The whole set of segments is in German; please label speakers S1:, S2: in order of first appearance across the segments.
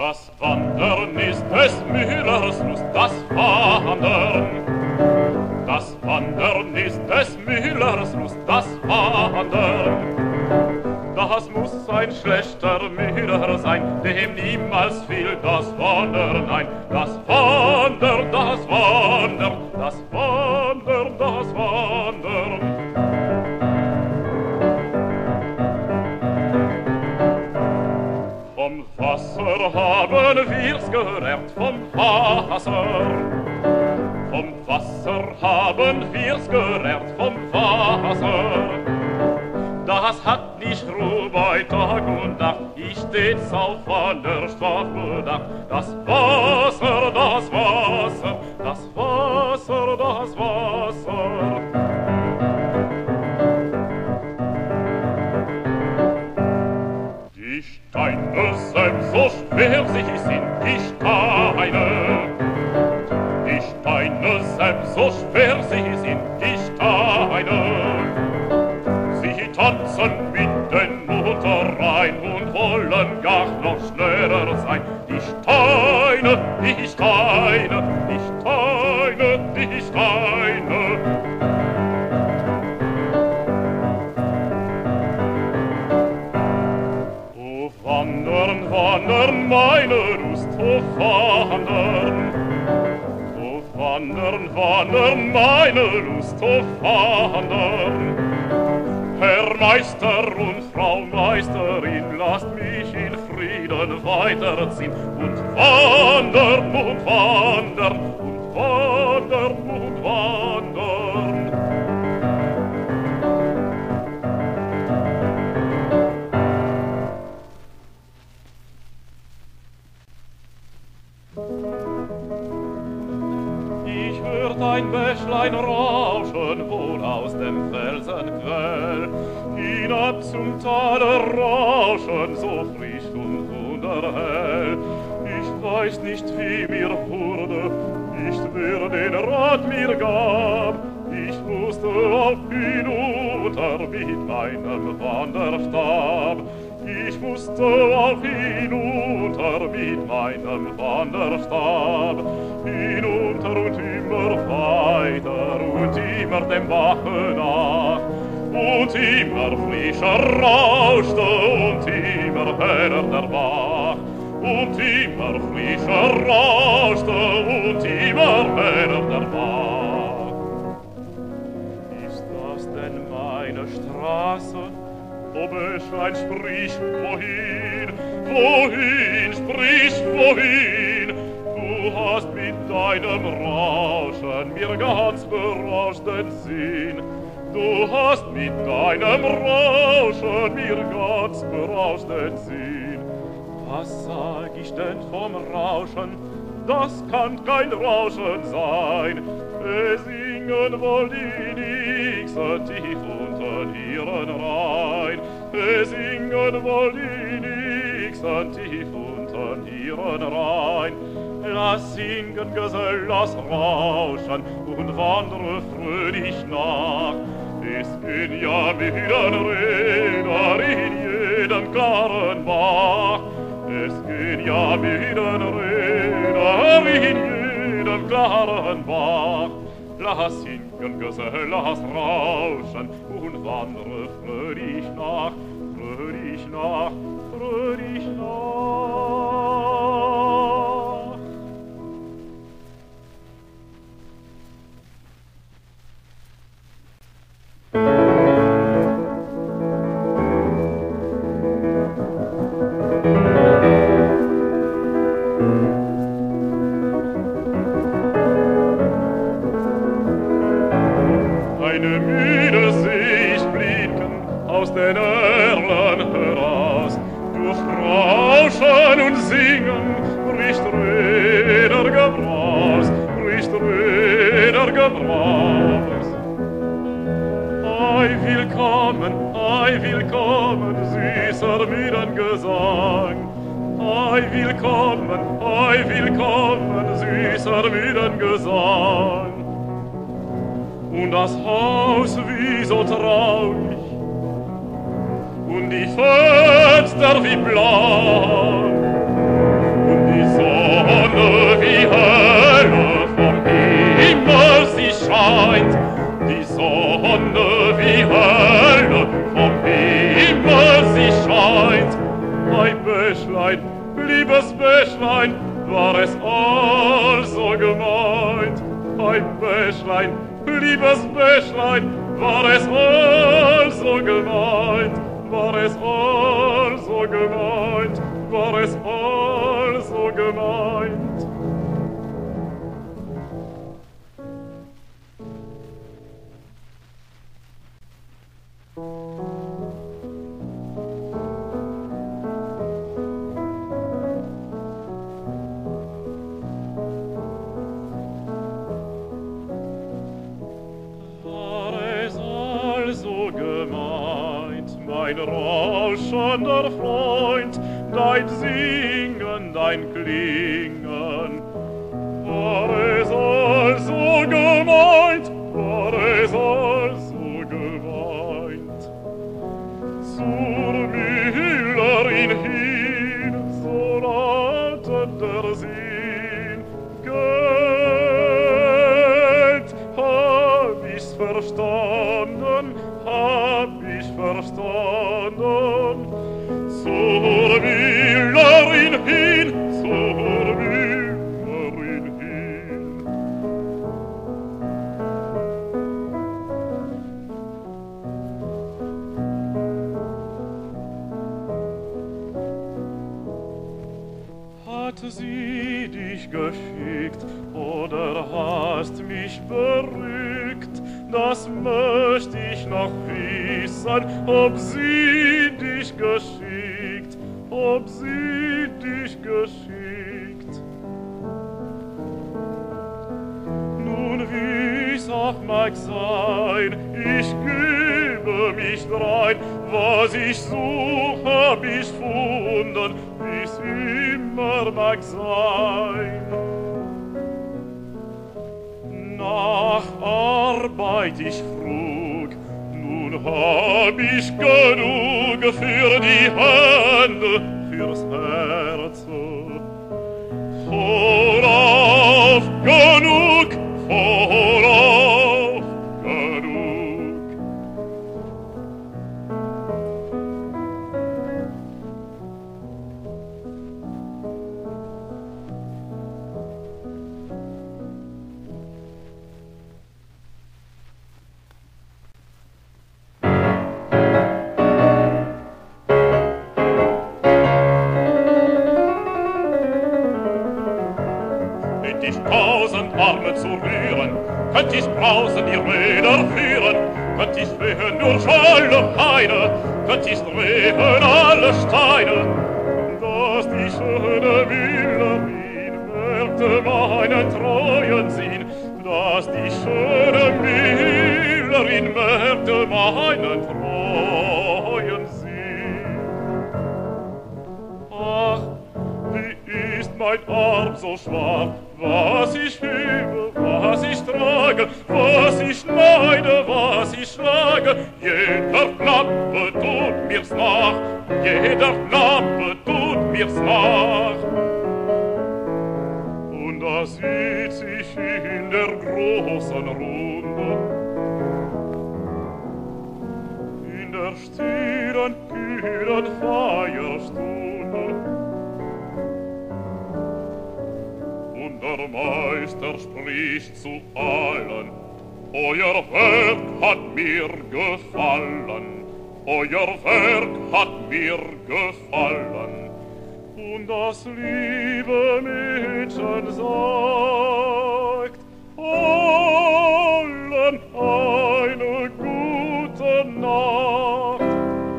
S1: Das Wandern ist des Müllers Lust, das Wandern. Das Wandern ist des Müllers Lust, das Wandern. Das muss ein schlechter Müller sein, dem niemals fiel das Wandern ein. Das Wandern, das Wandern, das Wandern, das Wandern. Vom Wasser haben wir's gelernt, vom Wasser. Vom Wasser haben wir's gelernt, vom Wasser. Das hat nicht Ruhe bei Tag und Nacht, ich stets auf einer Strafe bedacht. Das Wasser, das Wasser, das Wasser, das Wasser. Die Steine sind so schwer, sie sind die Steine. Die Steine sind so schwer, sie sind die Steine. Sie tanzen mit den Motorein und wollen gar noch schneller sein. Die Steine, die Steine, die Steine, die Steine. O wandern, wandern, meine Lust, o wandern. O wandern, wandern, meine Lust, o wandern. Herr Meister und Frau Meisterin, lasst mich in Frieden weiterziehen und wandern und wandern und wandern und wandern. Ich hört ein Bächlein rauschen, wohl aus dem Felsenquell, hinab zum Tale rauschen, so frisch und wunderhell. Ich weiß nicht, wie mir wurde, nicht wer den Rat mir gab, ich musste auch hinunter mit meinem Wanderstab. Ich musste auch hinunter mit meinem Wanderstab, hinunter und immer weiter und immer dem Bache nach. Und immer frischer rauschte und immer heller der Bach. Und immer frischer rauschte und immer heller der Bach. Ist das denn meine Straße? O Bächlein, sprich, wohin, wohin, sprich, wohin? Du hast mit deinem Rauschen mir ganz berauscht den Sinn. Du hast mit deinem Rauschen mir ganz berauscht den Sinn. Was sag ich denn vom Rauschen? Das kann kein Rauschen sein. Es singen wohl die Nixen tief unter ihren Rhein. Es singen wohl die Nixen tief unter ihren Rhein. Lass singen, Gesell, lass rauschen und wandere fröhlich nach. Es gehen ja Mühlenräder in jedem klaren Bach. Es gehen ja Mühlenräder in jedem klaren Bach. Lass singen, Gesell, lass rauschen und wandere fröhlich nach, fröhlich nach, fröhlich nach. Eine müde seh ich blinken aus den Erlen heraus. Durch Rauschen und Singen bricht Rädergebraus, bricht Rädergebraus. Ei, willkommen, süßer Müdengesang. Ei, willkommen, süßer Müdengesang. Und das Haus wie so traulich und die Fenster wie blank und Die Sonne wie Hölle vom Himmel sie scheint, die Sonne wie Hölle vom Himmel sie scheint. Ei Bächlein, liebes Bächlein, war es also gemeint. Ei Bächlein, liebes Bächlein, war es also gemeint. War es also gemeint, war es also gemeint. Mein rauschender Freund, dein Singen, dein Klingen, war es also gemeint, war es also gemeint. Zur Müllerin hin, so lautet der Sinn, Geld, hab ich's verstanden, hab ich verstanden. Zur Müllerin hin, zur Müllerin hin. Hat sie dich geschickt oder hast mich berückt? Das möcht ich noch wissen, ob sie dich geschickt, ob sie dich geschickt. Nun wie's auch mag sein, ich gebe mich drein, was ich such, hab ich gefunden, wie's immer mag sein. Nach Arbeit ich frug, nun hab ich genug für die Hände, fürs Herz. Vorauf genug, vorauf genug. Arme zu rühren, könnt ich brausen die Räder führen, könnt ich wehen durch alle Heide, könnt ich drehen alle Steine, dass die schöne Müllerin merkte meinen treuen Sinn, dass die schöne Müllerin merkte meinen treuen Sinn. Ach, wie ist mein Arm so schwach, was ich übe, was ich trage, was ich schneide, was ich schlage, jeder Knappe tut mir's nach, jeder Knappe tut mir's nach. Und da sitz ich in der großen Runde, in der stillen, kühlen Feierstunde. Der Meister spricht zu allen, euer Werk hat mir gefallen, euer Werk hat mir gefallen. Und das liebe Mädchen sagt allen eine gute Nacht,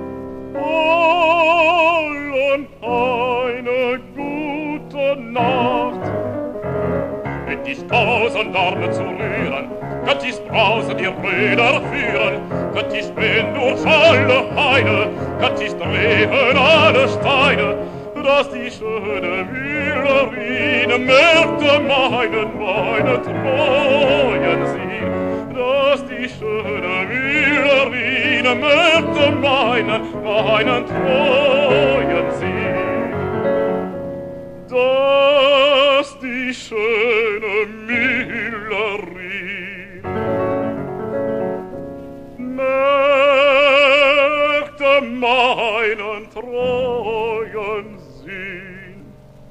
S1: allen eine gute Nacht. Könnt ich tausend Arme zu rühren, könnt ich brausen die Räder führen, könnt ich drehen durch alle Heide, könnt ich drehen alle Steine, dass die schöne Müllerin merkte meinen treuen Sinn, dass die schöne Müllerin merkte meinen treuen Sinn. meinen treuen Sinn.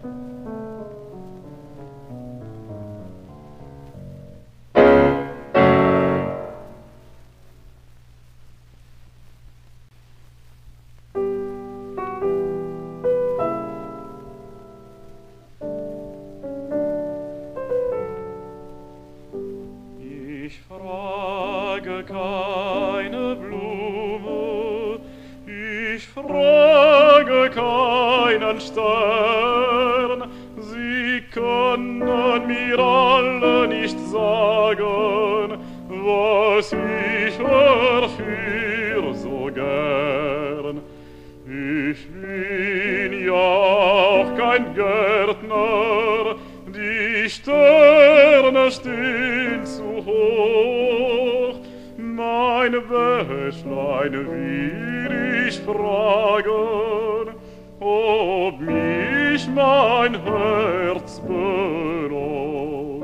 S1: Ich frage keine Blume, ich frage keinen Stern, sie können mir alle nicht sagen, was ich verführ so gern. Ich bin ja auch kein Gärtner, die Sterne stehen zu hoch. Mein Bächlein will ich fragen, ob mich mein Herz belog.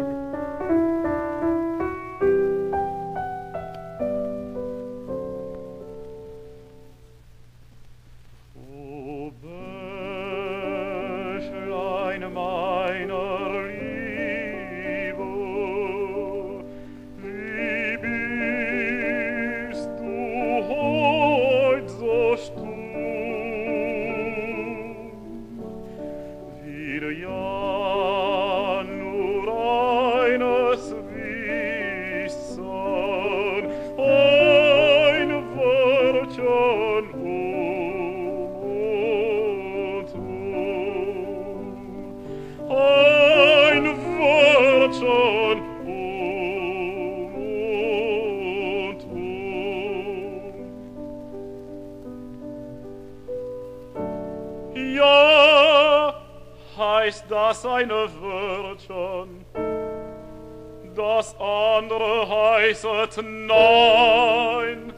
S1: O Bächlein meiner Liebe, wie bist du heut so stumm? Wir ja nur eines wissen, ein Wörtchen und ein Wörtchen und ja, heißt das eine Wörtchen, das andere heißet nein.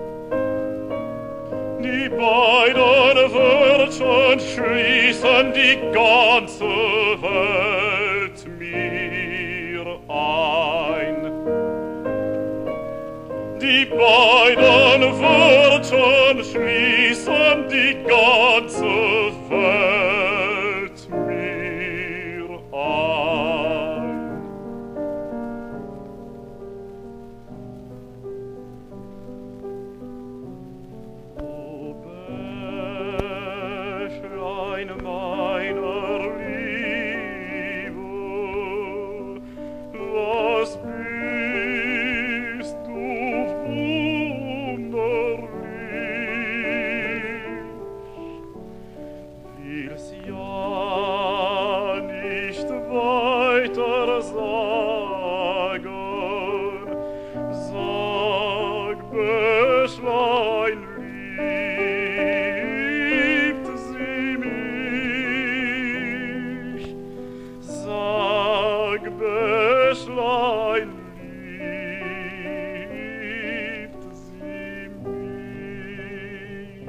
S1: Die beiden Wörtchen schließen die ganze Welt mir ein. Die beiden Wörtchen schließen die ganze Welt mir ein. O Bächlein meiner Liebe, was bist du wunderlich, will's ja nicht weiter sagen. Sag, Bächlein, liebt sie mich? Sag, Bächlein, liebt sie mich?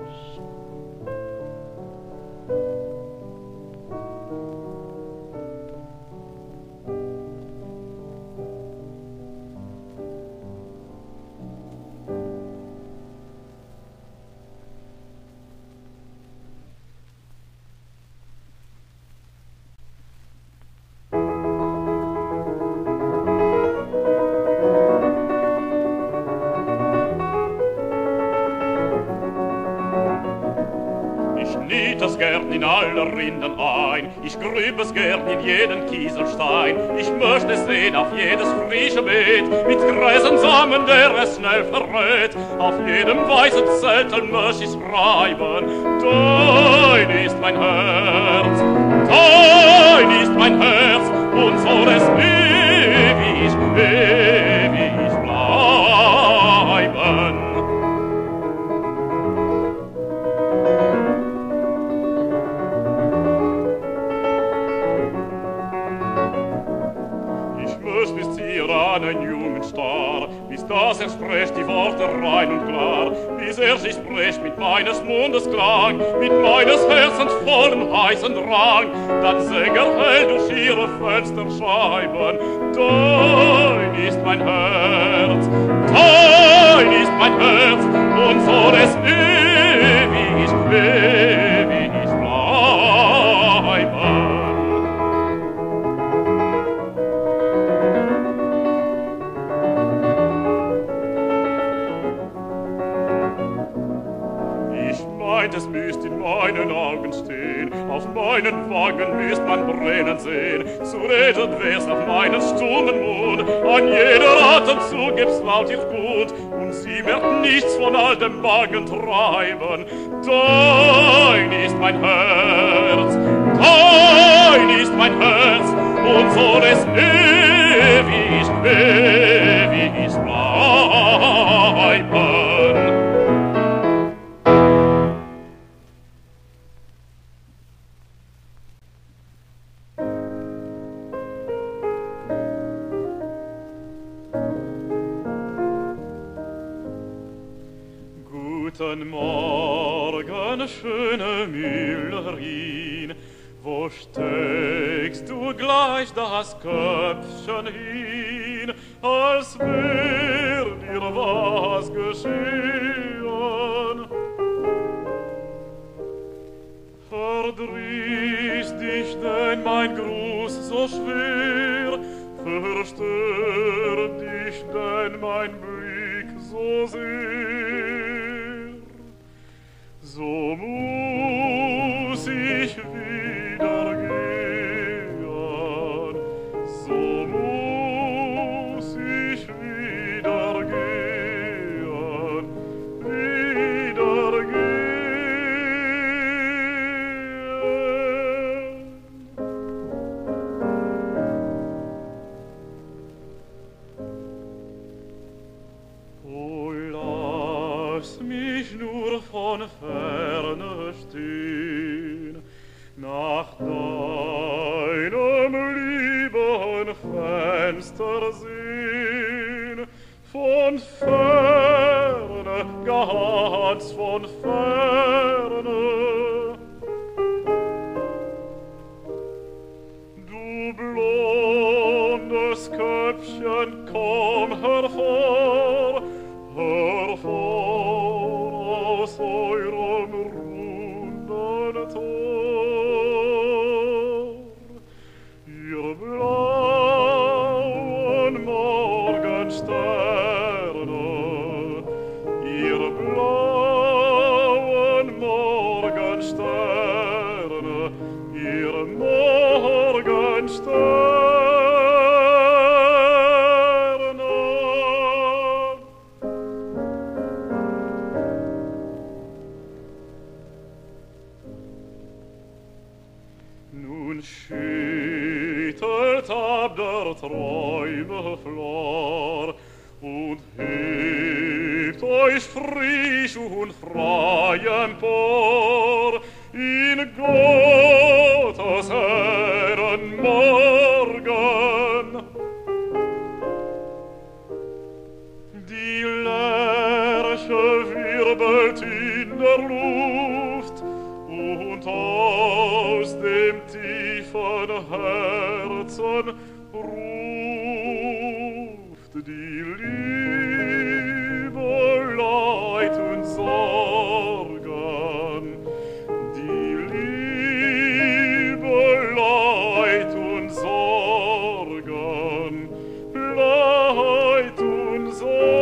S1: Ich nied es gern in aller Rinden ein, ich grüb es gern in jeden Kieselstein. Ich möchte es sehen auf jedes frische Beet, mit Gräsern Samen, der es schnell verrät. Auf jedem weißen Zettel möcht ich schreiben, dein ist mein Herz, dein ist mein Herz, und soll es ewig, ewig bleiben. Bis Zier an ein jungen Star, bis das spricht die Worte rein und klar, bis sich spricht mit meines Mundes Klang, mit meines Herzens vollem heißen Drang, dann hell durch ihre Fensterscheiben, dein ist mein Herz, und soll es Freund, es müsst in meinen Augen stehen, auf meinen Wangen müsst man brennen sehen, zu reden wär's auf meinen stummen Mund, an jeder Atemzug gibt's laut ich gut, und sie wird nichts von all dem Bangen treiben. Dein ist mein Herz, dein ist mein Herz, und soll es ewig, ewig bleiben. Guten Morgen, schöne Müllerin, wo steckst du gleich das Köpfchen hin, als wär dir was geschehen? Verdrießt dich denn mein Gruß so schwer, verstört dich denn mein Blick so sehr? So muss ich wieder gehen, so muss ich wieder gehen, wieder gehen. Oh, lass mich nur von Ferne stehen, nach deinem lieben Fenster sehen, von Ferne, ganz von Ferne. Du blondes Köpfchen, komm hervor, hervor aus eurem runden Tor. Ihr blauen Morgensterne, ihr blauen Morgensterne, ihr Morgensterne. Nun schüttelt ab der Träume Flor und hebt euch frisch und frei empor in Gottes Herren Morgen. Die Lerche wirbelt in der Luft und aus dem tiefen Herzen ruft die Liebe Leid und Sorgen, die Liebe Leid und Sorgen, Leid und Sorgen.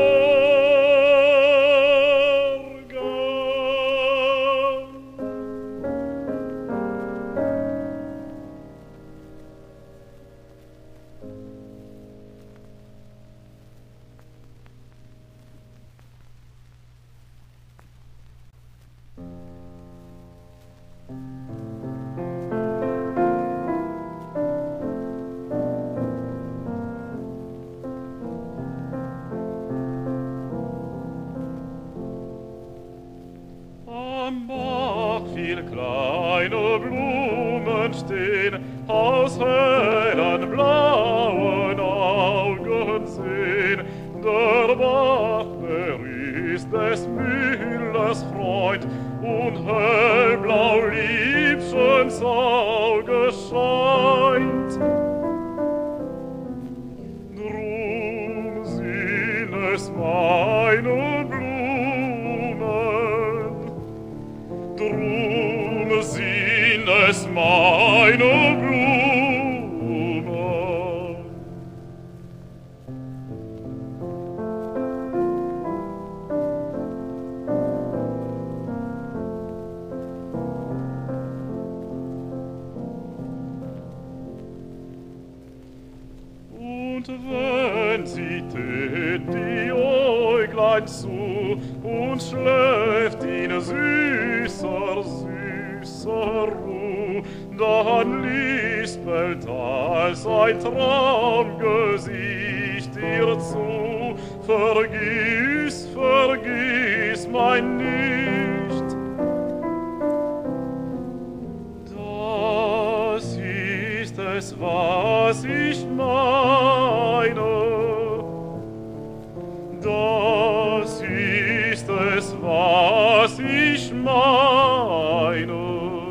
S1: Am Bach viel kleine Blumen stehen, aus hellen blauen Augen sehen. Der Bach, der ist des Müllers Freund, und hellblau liebschens Auge scheint. Drum sind es meine Blumen, drum sind es meine Blumen. wenn sie tät die Äuglein zu und schläft in süßer, süßer Ruh, dann lispelt als ein Traumgesicht ihr zu, vergiss, vergiss mein nicht. Das ist es, was ich meine. Das ist es, was ich meine.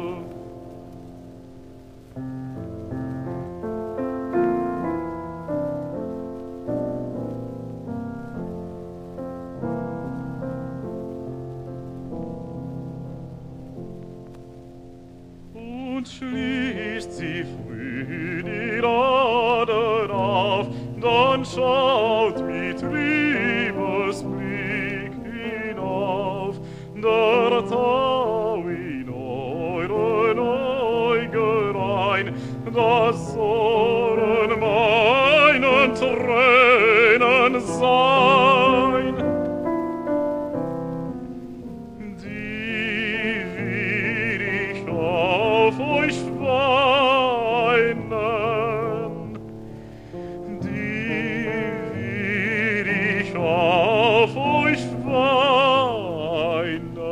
S1: Und schließt sie früh die Raden auf, dann schaut mit Liebesblick hinauf der Tau in euren Äugerein, das sollen meinen Tränen sein. Die will ich auf euch weinen, die will ich auf euch weinen.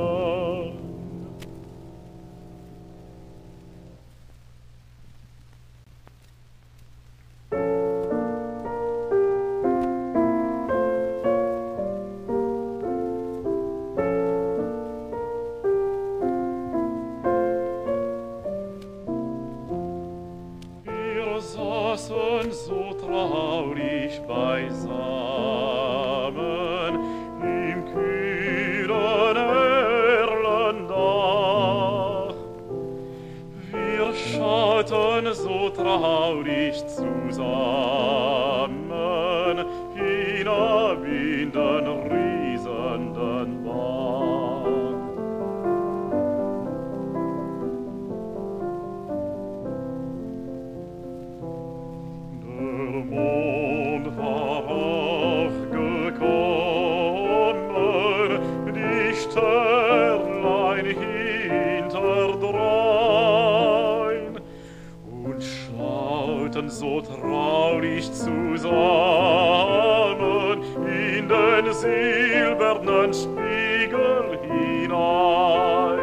S1: Wir saßen so traurig beisammen im kühlen Erlendach. Wir schauten so traurig zusammen hinab in den riesenden Bach. Der Mond war aufgekommen, die Sternlein hinterdrein, und schauten so traurig zusammen in den silbernen Spiegel hinein.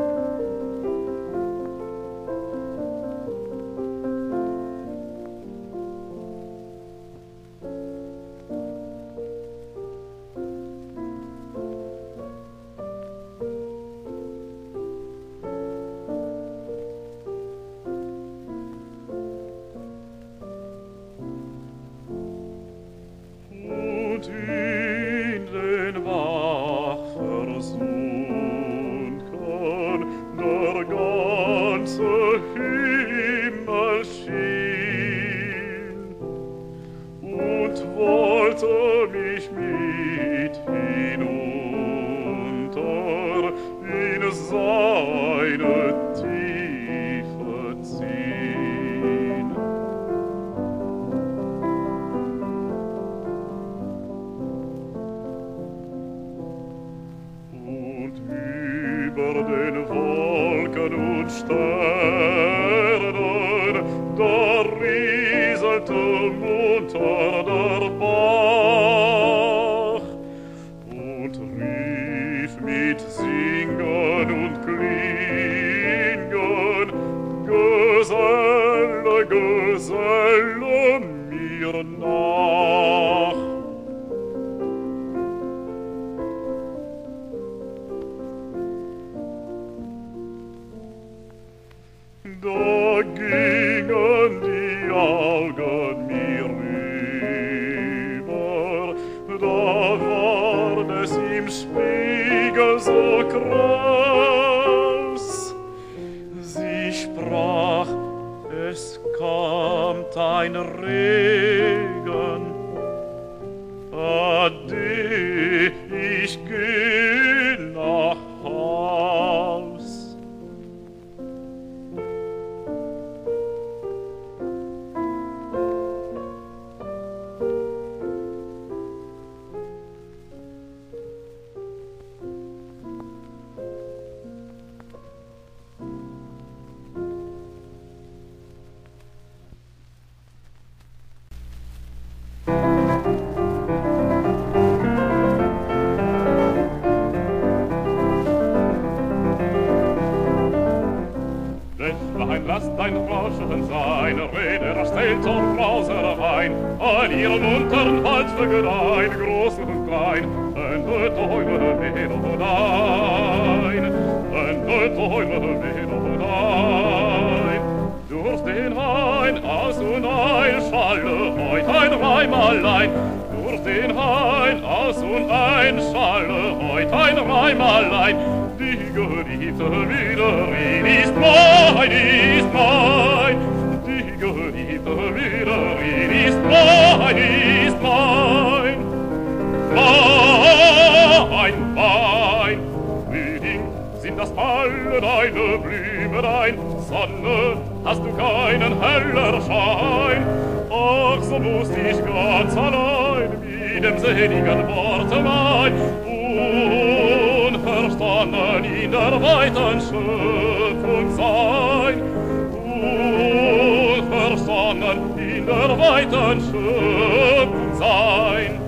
S1: Und in den Bach versunken, der ganze Himmel schien und wollte mich mit hinunter in seine Tiefe ziehen. Und über den Wolken und Sternen, da rieselte munter der Bach und rief mit Singen und Klingen, Geselle, Geselle mir nach. Da gingen die Augen mir rüber, da ward es im Spiegel so kraus. Sie sprach, es kommt ein Regen, ade, ich geh nach Haus. lass dein Rauschen sein, Räder stellt zum Brauser rein, an ihrem munteren Waldvögelein, groß und klein, ein Teure weder ein, ein Teure weder ein. Durch den Hain aus und ein schalle heut ein Reim allein, durch den Hain aus und ein schalle heut ein Reim allein. Die geliebte Wiederin ist mein, ist mein. Die geliebte Wiederin ist mein, ist mein. Mein, mein, wie sind das alle deine Blümerein? Sonne, hast du keinen heller Schein? Ach, so muss ich ganz allein mit dem seligen Worte mein, unverstanden in der weiten Schöpfung sein, unverstanden in der weiten Schöpfung sein.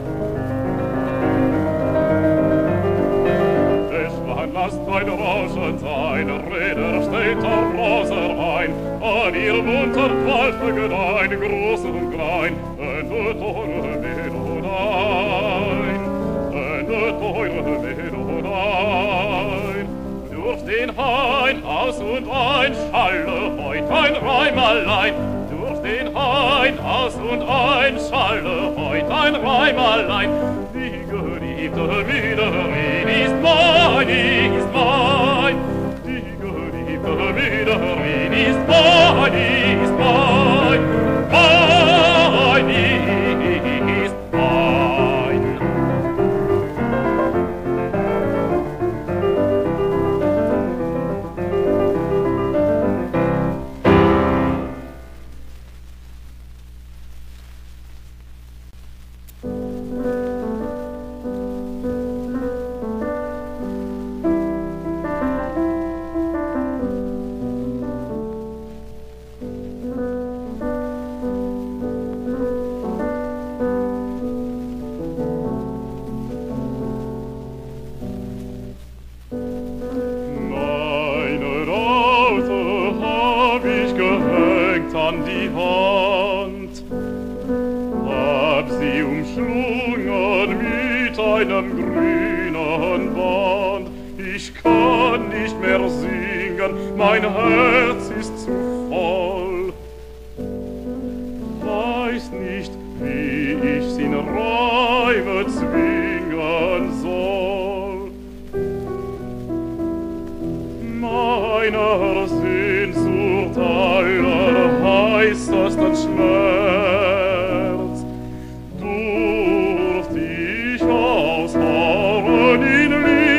S1: Lass dein Rauschen sein, Räder steht der Roser ein, an ihrem muntern Waldvögelein, groß und klein, eine teure Melodein, eine teure Melodein. Durch den Hain aus und ein schalle heut ein Reim allein, durch den Hain aus und ein schalle heut ein Reim allein. Die geliebte Wiederin ist mein, ist mein. Die geliebte Wiederin ist mein, ist mein. Mein ist mein.
S2: An die Hand, hab sie umschlungen mit einem grünen Band. Ich kann nicht mehr singen, mein Herz ist zu voll. Weiß nicht, wie ich's in Reime zwingen soll. Meiner Sehnsucht allerheißesten Schmerz durft ich ausharren in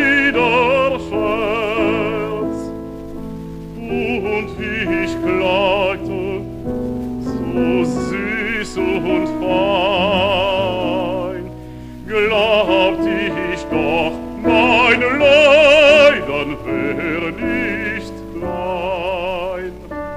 S2: Liederscherz. Und wie ich klagte, so süß und fein, glaubt ich doch, mein Leiden wäre nicht klein.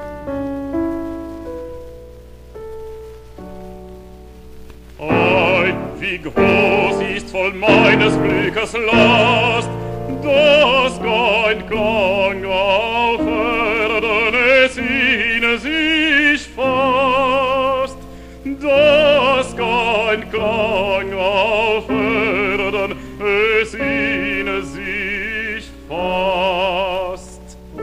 S2: Ei, wie groß ist voll meines Glückes Last, dass kein Klang auf Erden es in sich fasst, dass kein Klang auf Erden es in sich fasst.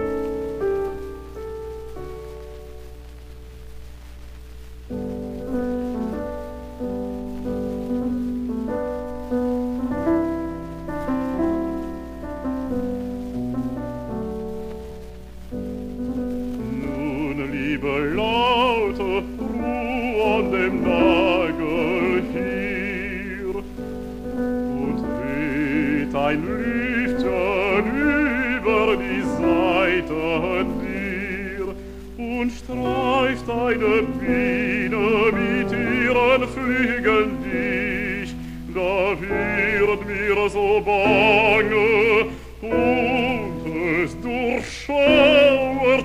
S2: Nun, liebe Laute, ruh an dem Nagel hier und weht ein Lüftchen über die Saiten dir und streift eine Biene mit ihren Flügeln dich. Da wird mir so bange und es durchschauert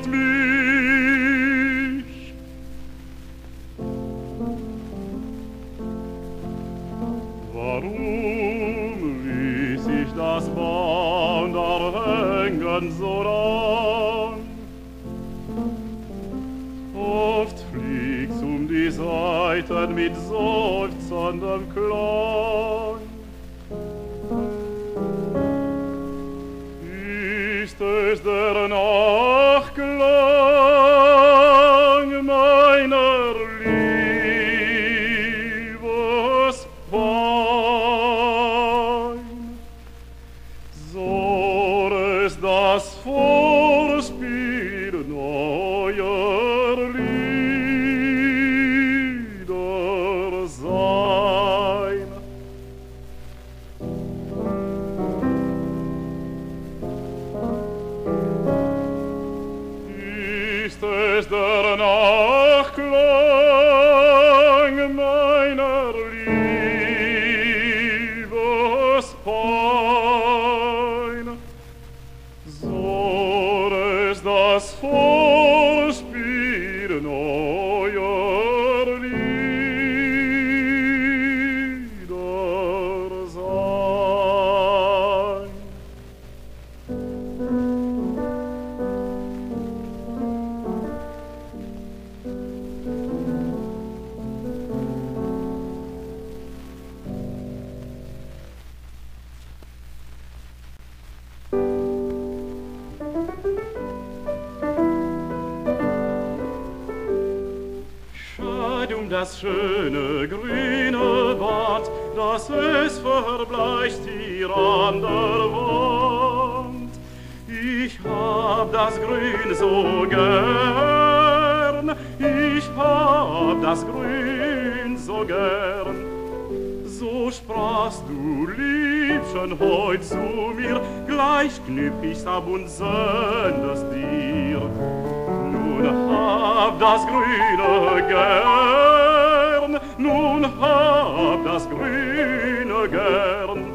S2: mich. Warum ließ ich das Band hängen so lang? die Saiten mit seufzendem Klang. Ist es der Nachklang meiner Liebespein? Soll es das Vorspiel neuer Lieder sein? Ist es der Nachklang meiner Liebespein? Soll es das Vorspiel neuer Lieder sein? Schade das schöne grüne Band, dass es verbleicht hier an der Wand. Ich hab das Grün so gern, ich hab das Grün so gern. So sprachst du, Liebchen, heut zu mir, gleich knüpf ich's ab und sendest dir. Nun hab das Grüne gern, nun hab das Grüne gern.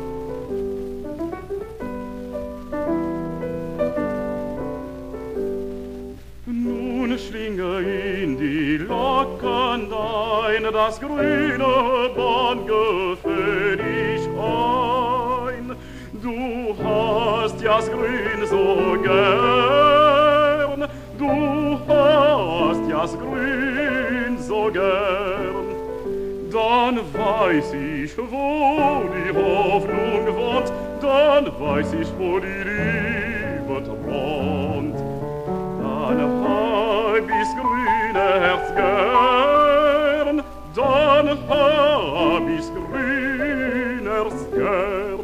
S2: Nun schlinge in die Locken dein, das grüne Band gefällt ich ein. Du hast ja das Grün so gern, du hast ja das Grün so gern. Dann weiß ich, wo die Hoffnung wohnt, dann weiß ich, wo die Liebe thront. Dann hab ich's grüne Herz gern, dann hab ich's grüne Herz gern.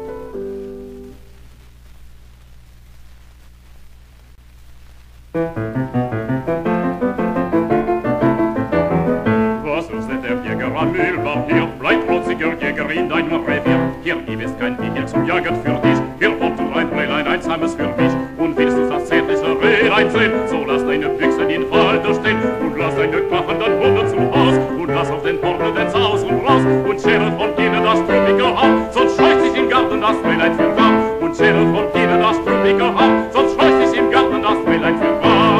S2: Was lustet der Jäger am Mühlbach hier? Bleib trotziger Jäger in deinem Revier. Hier gibt es kein Wiegel zum Jagen für dich. Hier kommt du ein Rehlein, einsames für mich. Und willst du das zärtliche Rehlein sehen, so lass deine Büchsen in Falte stehen. Und lass deine Kachen dann Hunde zum Haus. Und lass auf den Porno den Saus und raus. Und schere von jenen das strüppige Haar. Sonst scheucht sich im Garten das Rehlein für wahr. Und schere von jenen das strüppige Haar. Sonst scheucht sich im Garten das Rehlein für wahr.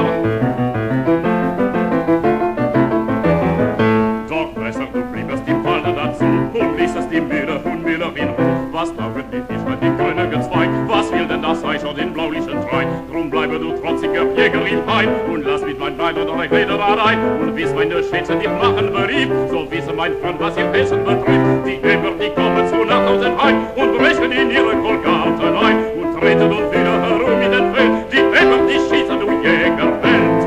S2: Doch besser du bliebest im Falle dazu und ließest die Mühle und Müllerin. Was taugen die Fischer, die grünen Zweig? Was will denn das Eicher, den blaulichen Treu? Drum bleibe du trotziger Jäger im Hain und lass mit mein Bein und euch Ledererei. Und wie's meine Schätze dir machen berief, so wisse mein Freund, was ihr Hessen betrifft. Die Eber, die kommen zu nach Hause heim und brechen in ihre Kolgarten ein und treten und wieder herum in den Feld. Die Eber, die schießen, du Jägerwelt.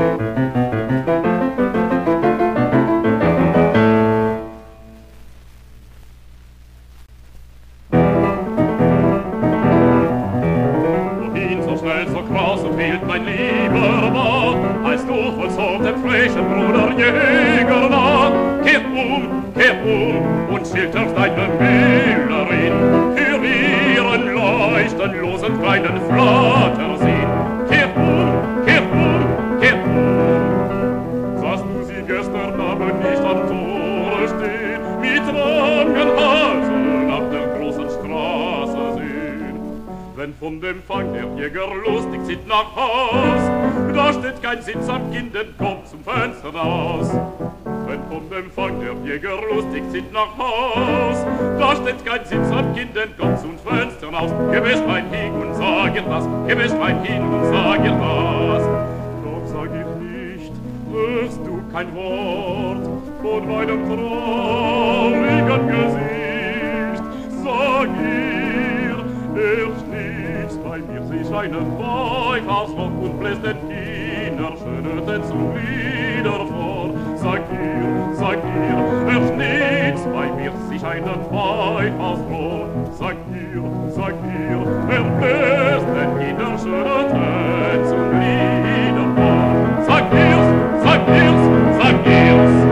S2: Mein lieber Mann, als du vollzog dem frischen Bruder Jäger nach. Kehr um und schilderst deine Müllerin für ihren leuchtenlosen kleinen Flattersinn. Kehr um. Sahst du sie gestern Abend nicht am Tore stehen, mit langen Halsen nach der großen Straße sehen? Wenn vom Empfang der Jäger lustig zieht nach Haus, da steht kein Sitz am Kind, denn kommt zum Fenster raus. Wenn vom Empfang der Jäger lustig zieht nach Haus, da steht kein Sitz am Kind, denn kommt zum Fenster raus. Gewiss mein hin und sag ihr das, gewiss mein hin und sag ihr das. Doch sag ich nicht, hörst du kein Wort, von meinem traurigen Gesicht. Sag ihr, steht bei mir sich einen Weib aufs Rock und bläst den Kindern schöne Tänze und Lieder vor. Sag ihr, steht bei mir sich einen Weib aufs Rock. Sag ihr, bläst den Kindern schöne Tänze und Lieder vor. Sag ihr's, sag ihr's, sag ihr's.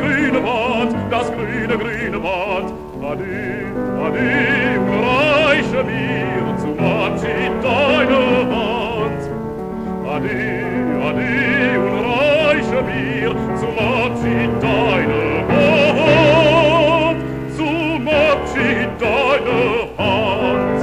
S2: Das grüne Bad, ade, ade, reiche reiche mir zum Abschied deine Hand. Ade, ade, und reiche mir zum Abschied deine Hand, zum Abschied deine Hand.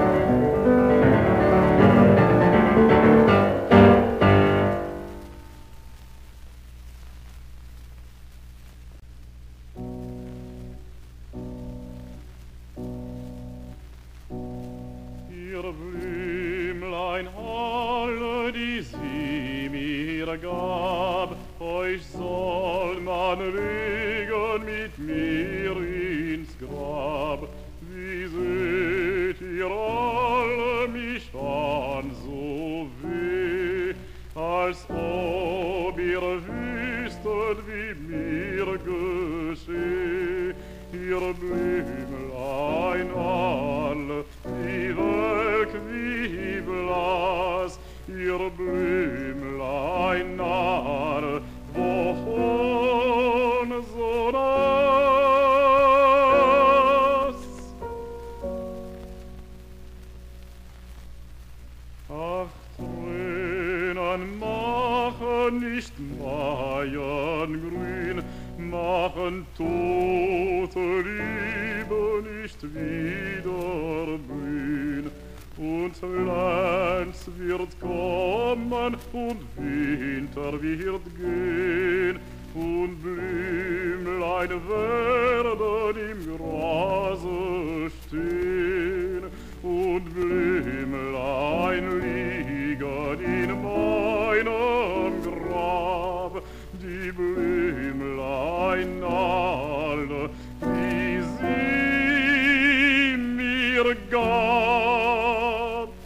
S2: Ihr Blümlein alle, die sie mir gab, euch soll man legen mit mir ins Grab. Wie seht ihr alle mich an so weh, als ob ihr wüsstet, wie mir gescheh. Ihr Blümlein alle, die welk wie blass, ihr Blümlein alle, wovon so nass? Ach, Tränen machen nicht Maien grün, machen tote Liebe nicht wieder blühen. Und Lenz wird kommen und Winter wird gehen und Blümlein werden im Grase stehen und Blümlein liegen in meinem Grab, die Blümlein alle, die sie mir gab.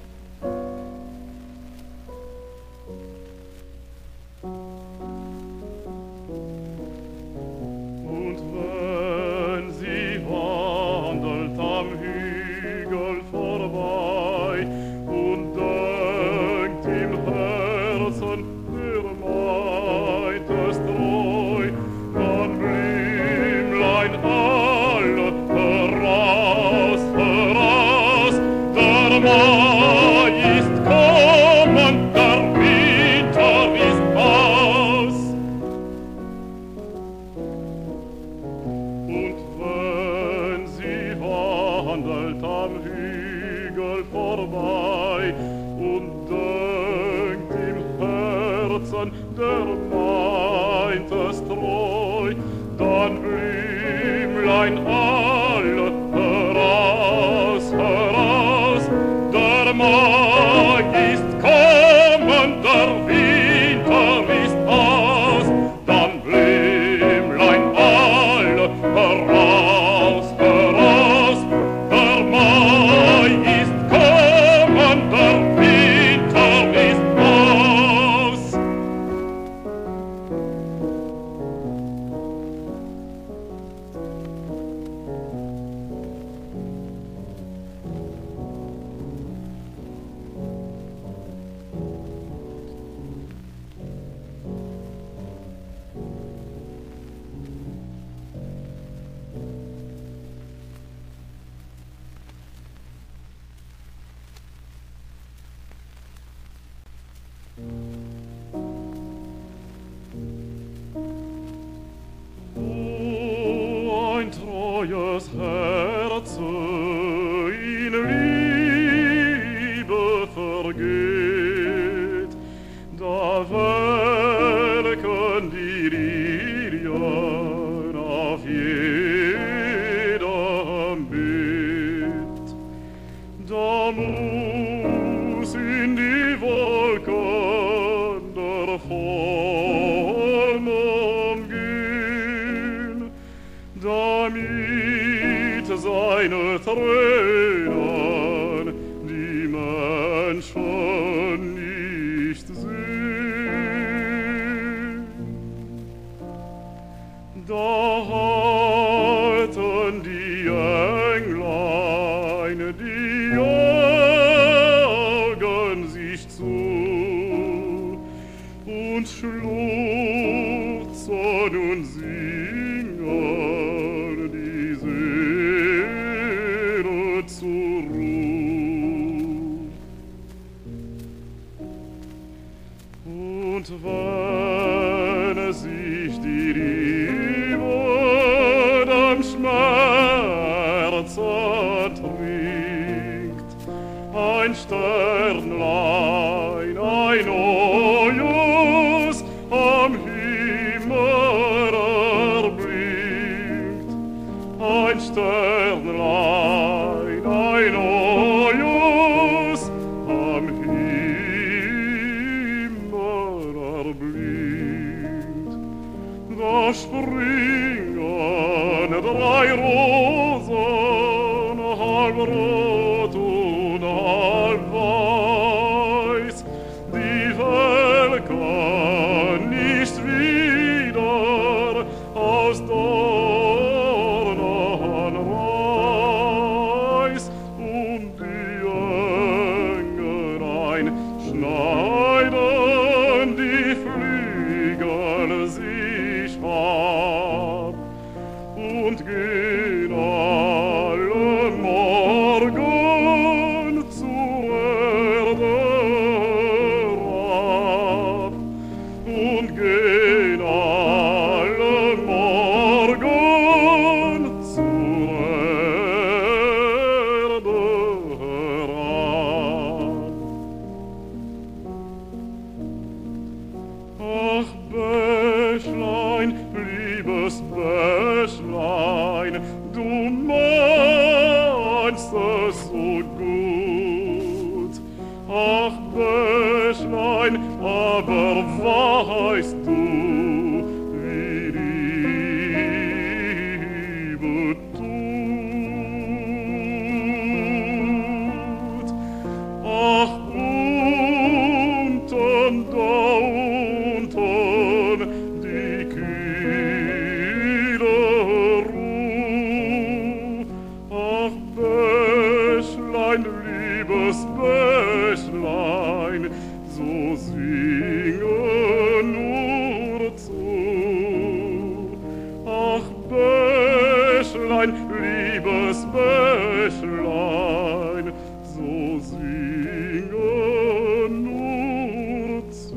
S2: Und wenn sie wandelt am Hügel vorbei und denkt im Herzen, der meint es treu, dann Blümlein alle, heraus, heraus, der Mai ist kommen, der Winter ist aus. Und wenn sie wandelt am Hügel vorbei und denkt im Herzen, der meint es treu, dann Blümlein alle, heraus, heraus, der Mai ist kommen, der Winter ist aus, dann Blümlein alle, heraus, heraus, der Mai ist kommen, der Winter ist aus. Wo ein treues Herz in Liebe vergeht, da welken die Lilien auf jedem Beet. Da muss in die Wolken der Vollmond gehen, damit seine Tränen die Menschen nicht sehen. Da halten die Englein die Augen sich zu und schluchzen und singen die Seele zur Ruhe. ein Sternlein, ein neues am Himmel erblinkt. Ein Sternlein, ein neues am Himmel erblinkt. Da springen drei Rosen, halb rot und halb weiß, die welken nicht wieder aus Dornenreis, die Engelein schneiden die Flügel sich ab und gehen alle morgen zur Erde ab und gehen alle morgen zur Erde herab. Ach, Bächlein, liebes Bächlein, du meinst es so gut. Ach, Bächlein, aber weißt du, wie Liebe tut? Ach, unten, da unten, die kühle Ruh. Ach, Bächlein, liebes Bächlein, so singe nur zu. Ach, Bächlein, liebes Bächlein, so singe nur zu.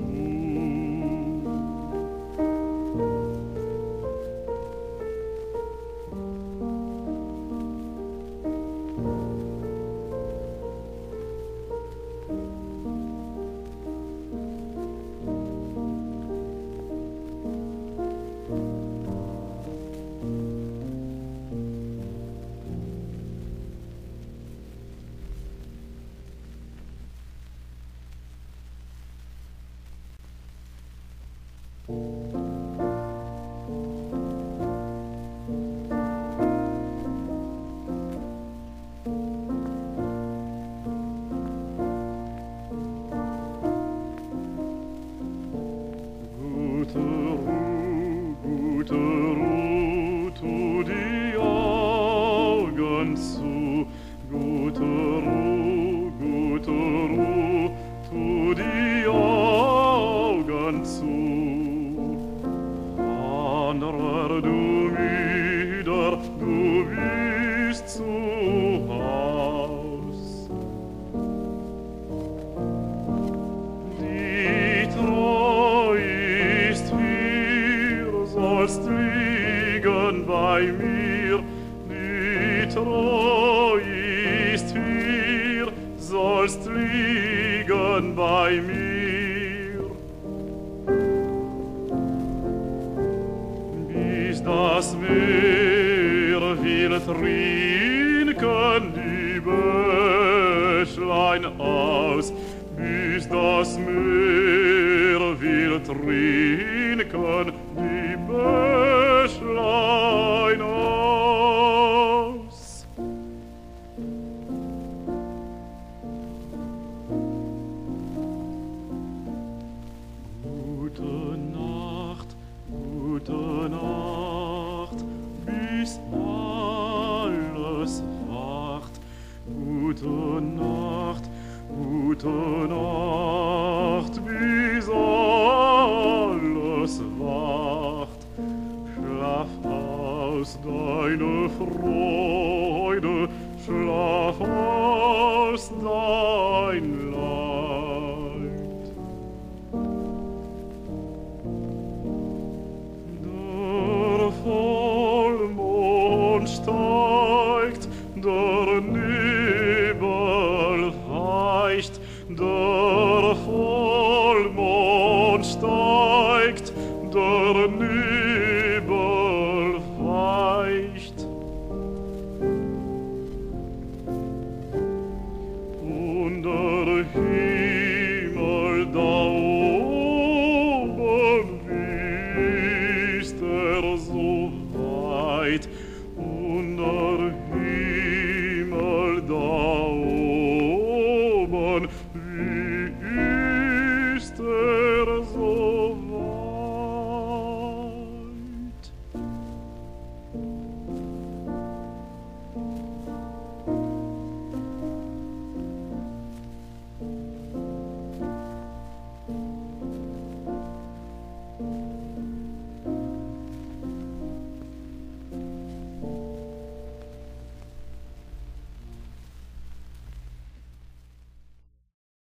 S2: Gute Ruhe, tu die Augen zu. Gute Ruhe, tu die Augen zu. Wanderer du wieder, du bist zu Haus. Die Treu ist hier, sollst liegen bei mir. Die Treu ist hier, sollst liegen bei mir. Bis das Meer will trinken die Bächlein aus, bis das Meer will trinken die Bächlein aus. Gute Nacht, bis alles wacht. Gute Nacht, bis alles wacht. Schlaf aus deine Freude, schlaf aus dein Leid. Der Vollmond steigt, der Nebel der Nebel weicht. Und der Himmel da oben ist so weit,